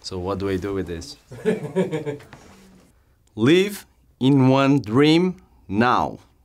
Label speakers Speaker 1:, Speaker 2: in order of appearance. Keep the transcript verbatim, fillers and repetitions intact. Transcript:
Speaker 1: So what do I do with this? Live in one dream now.